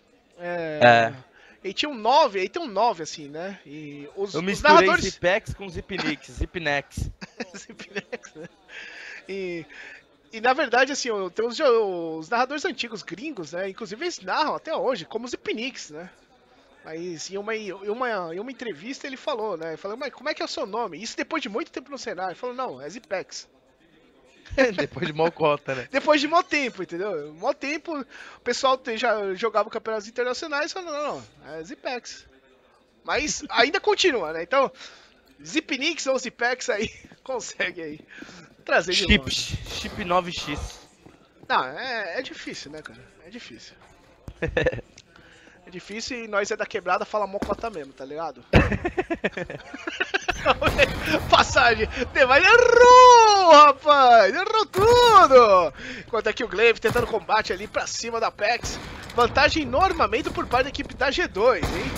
E tinha um 9, aí tem um 9 assim, né? E eu misturei narradores... Zipex com Zipnix, Zipnex. Zipnex, né? E na verdade, assim, tem os narradores antigos gringos, né? Inclusive eles narram até hoje como Zipnix, né? Mas em uma entrevista ele falou, né? Ele falou, mas como é que é o seu nome? Isso depois de muito tempo no cenário. Ele falou, não, é Zipex. Depois de mocota, né? Depois de mó tempo, entendeu? Mó tempo, o pessoal já jogava campeonatos internacionais e falou, não, é Zipex. Mas ainda continua, né? Então, Zipnix ou Zipex aí, consegue aí trazer de volta. Chip 9X. Não, é difícil, né, cara? É difícil. É difícil e nós é da quebrada, fala mocota mesmo, tá ligado? Passagem, Device errou, rapaz, errou tudo. Enquanto aqui o Glaive tentando combate ali pra cima da Apex. Vantagem enormemente por parte da equipe da G2, hein?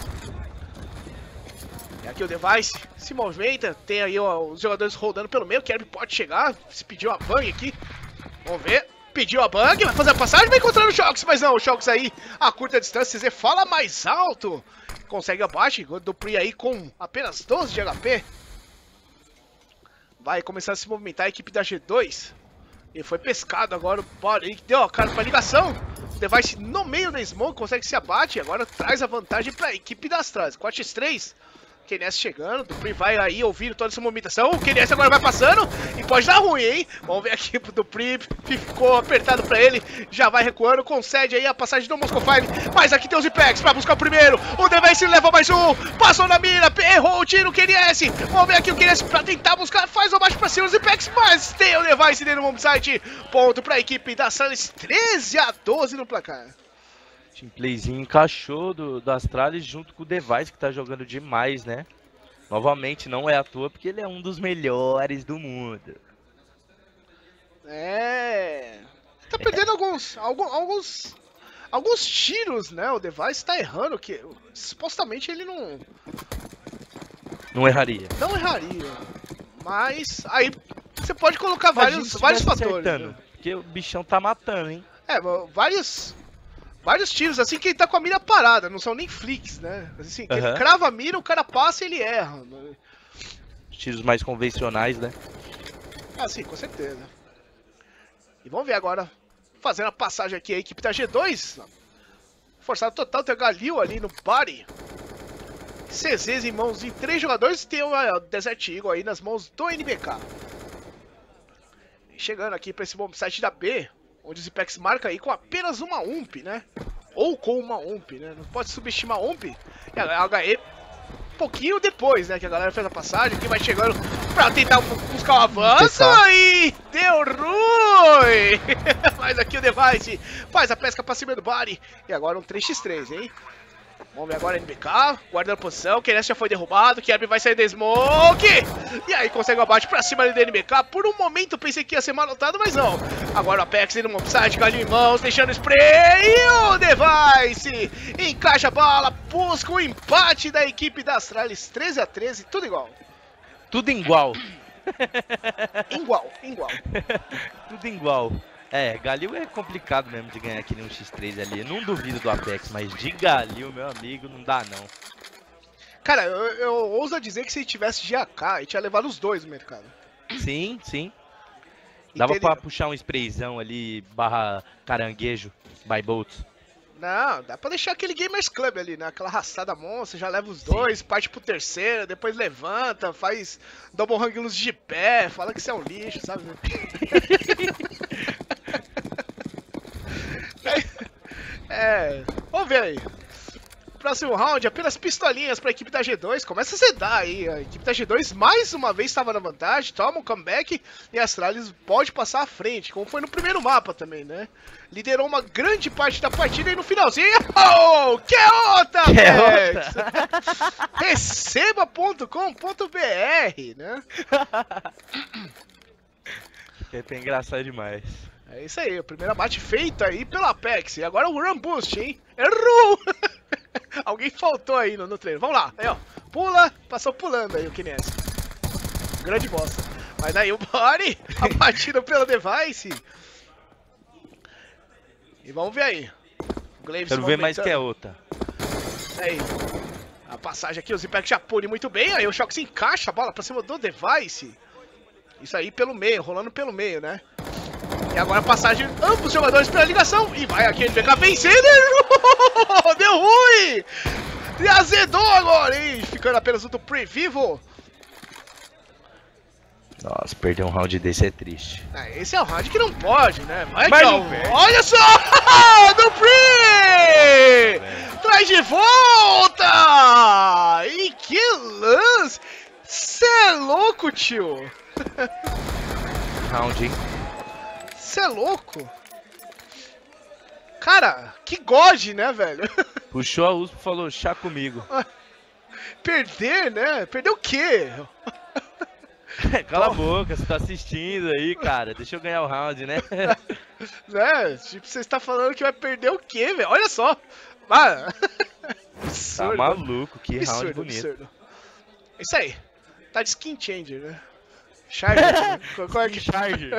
E aqui o Device se movimenta, tem aí os jogadores rodando pelo meio, o Kirby pode chegar, se pediu a bang aqui, vamos ver. Pediu a bang, vai fazer a passagem, vai encontrar o Shox, mas não, o Shox aí a curta distância, CZ fala mais alto, consegue abaixo, o Dupree aí com apenas 12 de HP. Vai começar a se movimentar a equipe da G2. Ele foi pescado agora, o body deu a cara pra ligação. O Device no meio da smoke, consegue se abate e agora traz a vantagem pra equipe das Astralis. 4x3, KNS chegando, o Dupri vai aí ouvindo toda essa movimentação, o KNS agora vai passando e pode dar ruim, hein? Vamos ver aqui pro Dupri, ficou apertado pra ele, já vai recuando, concede aí a passagem do Moscow Fire, mas aqui tem os Ipex pra buscar o primeiro, o Device leva mais um, passou na mira, errou o tiro, o KNS, vamos ver aqui o KNS pra tentar buscar, faz o baixo pra cima os Ipex, mas tem o Device dentro do bombsite, ponto pra equipe da Astralis, 13-12 no placar. Teamplayzinho encaixou do Astralis junto com o Device, que tá jogando demais, né? Novamente, não é à toa, porque ele é um dos melhores do mundo. Tá perdendo alguns tiros, né? O Device tá errando, que supostamente ele Não erraria. não erraria. Mas aí você pode colocar vários fatores. Né? Porque o bichão tá matando, hein? Vários tiros, assim, que ele tá com a mira parada, não são nem flicks, né? Assim, que ele crava a mira, o cara passa e ele erra. Né? Tiros mais convencionais, né? Ah, sim, com certeza. E vamos ver agora, fazendo a passagem aqui, a equipe da G2. Forçado total, tem o Galil ali no body. CZs em mãos de 3 jogadores, tem o Desert Eagle aí nas mãos do NBK. E chegando aqui para esse bombsite da B, onde o Zipex marca aí com apenas uma UMP, né? Ou com uma UMP, né? Não pode subestimar a UMP. E a HE, pouquinho depois, né? Que a galera fez a passagem, que vai chegando pra tentar buscar o avanço e deu ruim! Mas aqui o Device faz a pesca pra cima do body. E agora um 3x3, hein? Vamos ver agora a NBK, guardando posição, KNS já foi derrubado, Kerb vai sair da smoke, e aí consegue o abate pra cima ali da NBK, por um momento eu pensei que ia ser malotado, mas não. Agora o Apex indo no mobsite, galinho em mãos, deixando o spray, e o Device encaixa a bala, busca o empate da equipe da Astralis, 13-13, tudo igual. Tudo igual. Igual. Tudo igual. Galil é complicado mesmo de ganhar aquele 1x3 ali. Não duvido do Apex, mas de Galil, meu amigo, não dá não. Cara, eu ouso dizer que se tivesse de AK, ele tinha levado os dois no mercado. Sim. Dava pra puxar um sprayzão ali, barra caranguejo, by bolt. Não, dá pra deixar aquele Gamers Club ali, né? Aquela arrastada monstra, já leva os dois, parte pro terceiro, depois levanta, faz double hang luz de pé, fala que isso é um lixo, sabe? Vamos ver aí. Próximo round, apenas pistolinhas para a equipe da G2. Começa a zedar aí. A equipe da G2 mais uma vez estava na vantagem. Toma um comeback e a Astralis pode passar à frente, como foi no primeiro mapa também, né? Liderou uma grande parte da partida e no finalzinho... Oh, que outra, Receba.com.br, né? É engraçado demais. É isso aí, o primeiro abate feito aí pela Apex. E agora o Run Boost, hein? Errou! Alguém faltou aí no treino. Vamos lá, aí ó. Pula, passou pulando aí o KNS. Grande bosta. Mas aí o body, abatido pelo Device. E vamos ver aí. Quero ver mais que é outra. Aí. A passagem aqui, o Zipex já pune muito bem. Aí o Shock se encaixa a bola pra cima do Device. Isso aí pelo meio, rolando pelo meio, né? E agora a passagem, ambos jogadores pela ligação. E vai aqui, ele pega vencendo. Deu ruim. E azedou agora, hein? Ficando apenas o do Pre-Vivo. Nossa, perder um round desse é triste. Esse é o round que não pode, né? Vai, mas não, olha só! Do Pre! Traz de volta! E que lance! Cê é louco, tio! Round, hein? Cê é louco? Cara, que God, né, velho? Puxou a USP e falou, chá comigo. Perder, né? Perder o quê? Cala a boca, você tá assistindo aí, cara. Deixa eu ganhar o round, né? Né? Tipo, você está falando que vai perder o quê, velho? Olha só. Mano. Tá maluco, que round absurdo, bonito. Absurdo. Isso aí. Tá de skin changer, né? Charger. Qual é que charger?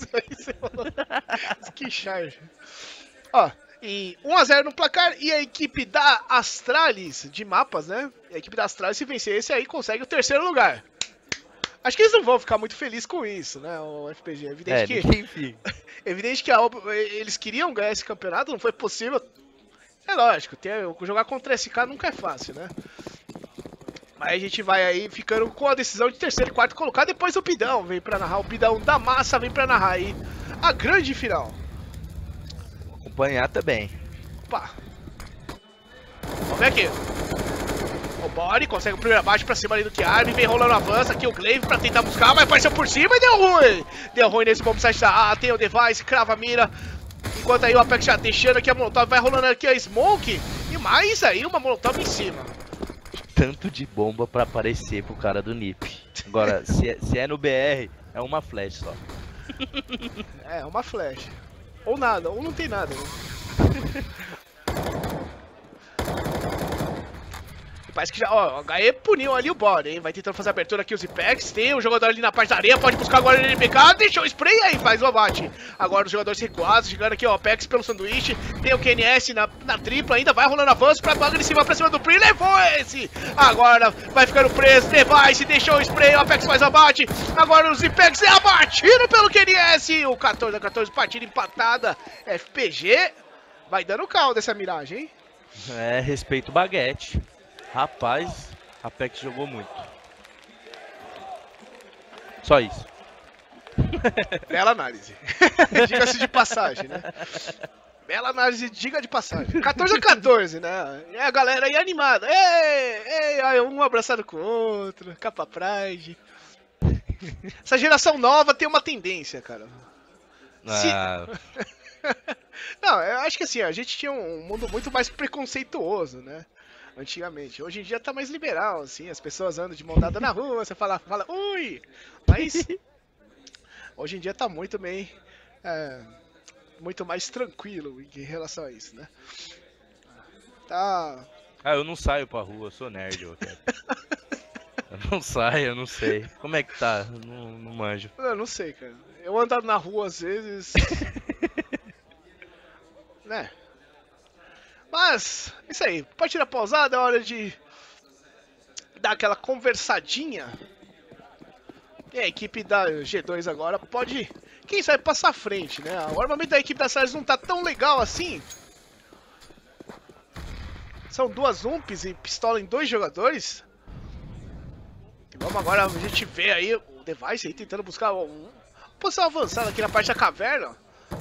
Skin charger. Ó, e 1-0 no placar e a equipe da Astralis de mapas, né? A equipe da Astralis, se vencer esse aí, consegue o terceiro lugar. Acho que eles não vão ficar muito felizes com isso, né, o FPG. É evidente que, enfim. Evidente que eles queriam ganhar esse campeonato, não foi possível. É lógico, jogar contra SK nunca é fácil, né? Mas a gente vai aí ficando com a decisão de terceiro e quarto colocado. Depois o Bidão vem pra narrar. O Bidão da massa vem pra narrar aí a grande final. Acompanhar também. Opa. Vamos ver aqui. O Body consegue o primeiro abate pra cima ali do Kiarbi. Vem rolando avança aqui o Glaive pra tentar buscar. Mas apareceu por cima e deu ruim. Deu ruim nesse bomb site da A. Tem o Device, crava a mira. Enquanto aí o Apex já deixando aqui a Molotov. Vai rolando aqui a Smoke. E mais aí uma Molotov em cima. Tanto de bomba pra aparecer pro cara do NiP. Agora, se é no BR, é uma flash só. É, uma flash. Ou nada, ou não tem nada, né? Parece que já, ó, o HE puniu ali o body, hein? Vai tentando fazer a abertura aqui, os Ipex. Tem o jogador ali na parte da areia, pode buscar agora o NBK. Deixou o spray aí, faz o abate. Agora os jogadores recuados, chegando aqui, ó, Apex pelo sanduíche. Tem o KNS na tripla, ainda vai rolando avanço pra agressiva pra cima do Pri. Levou esse! Agora vai ficando preso, Device, deixou o spray, o Apex faz o abate. Agora os Ipex é abatido pelo KNS. O 14-14, partida empatada. FPG vai dando caldo essa miragem, hein? É, respeito o baguete. Rapaz, a Apex jogou muito. Só isso. Bela análise. Diga-se de passagem, né? Bela análise, diga de passagem. 14-14, né? E a galera aí animada. Ei, um abraçado com o outro. Capa Pride. Essa geração nova tem uma tendência, cara. Ah. Não, eu acho que assim, a gente tinha um mundo muito mais preconceituoso, né? Antigamente. Hoje em dia tá mais liberal, assim, as pessoas andam de mão dada na rua, você fala, ui! Mas hoje em dia tá muito bem, muito mais tranquilo em relação a isso, né? Tá... Ah, eu não saio pra rua, eu sou nerd, eu não saio, eu não sei. Como é que tá? Não manjo. Eu não sei, cara. Eu ando na rua às vezes... né? Mas, isso aí, partida pausada, é hora de dar aquela conversadinha. E a equipe da G2 agora pode, quem sabe, passar à frente, né? O armamento da equipe da Salles não tá tão legal assim. São duas umps e pistola em 2 jogadores. E vamos agora, a gente vê aí o Device aí tentando buscar uma posição avançada aqui na parte da caverna.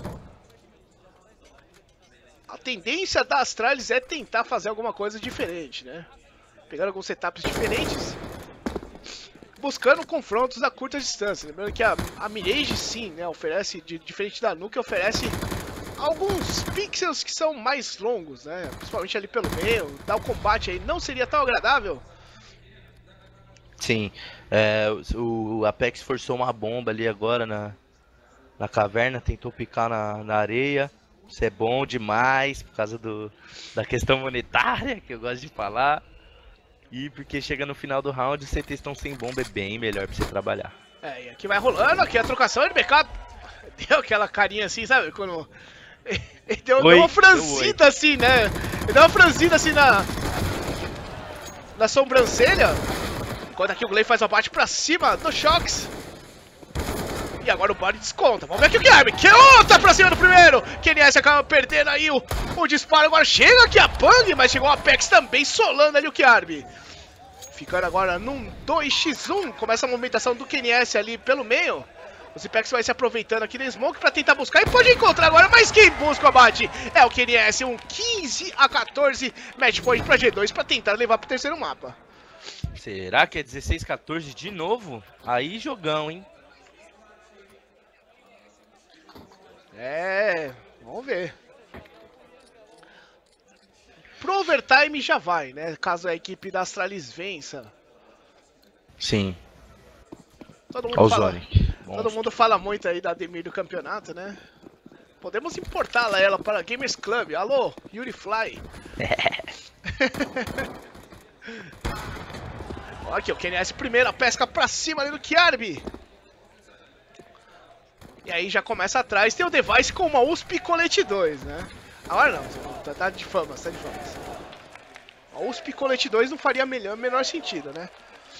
A tendência da Astralis é tentar fazer alguma coisa diferente, né? Pegando alguns setups diferentes, buscando confrontos a curta distância. Lembrando que a Mirage sim, né, oferece, diferente da Nuke, oferece alguns pixels que são mais longos, né? Principalmente ali pelo meio, dar o combate aí não seria tão agradável. Sim, o Apex forçou uma bomba ali agora na caverna, tentou picar na areia. Isso é bom demais por causa da questão monetária, que eu gosto de falar. E porque chega no final do round, vocês estão sem bomba, é bem melhor pra você trabalhar. E aqui vai rolando, aqui a trocação, ele deu aquela carinha assim, sabe? Quando... Ele deu uma franzida assim, né? Ele deu uma franzida assim na sobrancelha. Enquanto aqui o Glaive faz o abate pra cima do Shox. E agora o Body desconta. Vamos ver aqui o Kiarbi. Que outra pra cima do primeiro. KNS acaba perdendo aí o disparo. Agora chega aqui a Pang, mas chegou o Apex também solando ali o Kiarbi. Ficando agora num 2x1. Começa a movimentação do KNS ali pelo meio. O Zipex vai se aproveitando aqui da Smoke pra tentar buscar e pode encontrar agora. Mas quem busca o abate é o KNS. Um 15-14 match point pra G2 pra tentar levar pro terceiro mapa. Será que é 16-14 de novo? Aí jogão, hein? Vamos ver. Pro overtime já vai, né? Caso a equipe da Astralis vença. Sim. Todo mundo fala muito aí da Ademir do campeonato, né? Podemos importá-la ela para Gamers Club. Alô, Yuri Fly. Olha aqui, o KNS primeira pesca pra cima ali do Kiarbi. E aí já começa atrás, tem o Device com uma USP Colete 2, né? Agora não, tá de fama, tá de fama. A USP Colete 2 não faria menor sentido, né?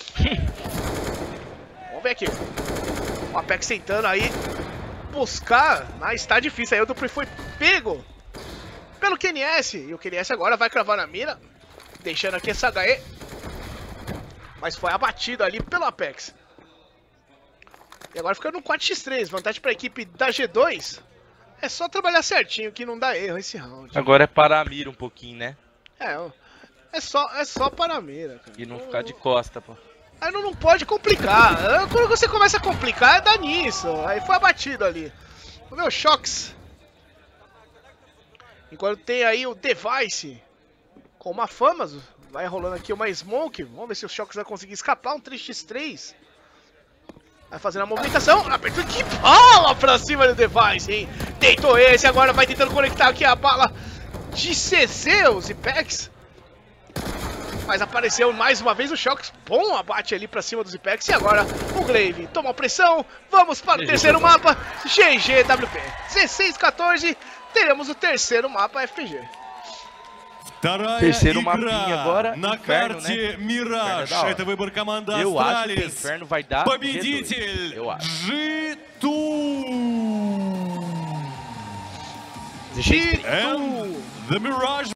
Vamos ver aqui. O Apex tentando aí buscar, mas tá difícil. Aí o Dupri foi pego pelo KNS. E o KNS agora vai cravar na mira, deixando aqui essa HE. Mas foi abatido ali pelo Apex. E agora fica no 4x3, vantagem pra equipe da G2. É só trabalhar certinho que não dá erro esse round. Agora é parar a mira um pouquinho, né? É só para a mira, cara. E não ficar de costa, pô. Aí não pode complicar. Quando você começa a complicar, dá nisso. Aí foi abatido ali. O meu Shox. Enquanto tem aí o Device com uma Famas. Vai rolando aqui uma Smoke. Vamos ver se o Shox vai conseguir escapar. Um 3x3. Vai fazendo a movimentação. Apertou de bala pra cima do Device, hein? Deitou esse. Agora vai tentando conectar aqui a bala de CZ. Os Ipex. Mas apareceu mais uma vez o Shox. Bom abate ali pra cima dos Ipex. E agora o Glaive toma pressão. Vamos para o terceiro mapa. GGWP. 16-14. Teremos o terceiro mapa FPG. Terceiro mapinha agora. На Inferno, карте né? Мираж. Inferno é da hora. Это выбор команды Eu acho que o Astralis. Inferno vai dar Победитель G2. Eu acho. G2. G2. And the Mirage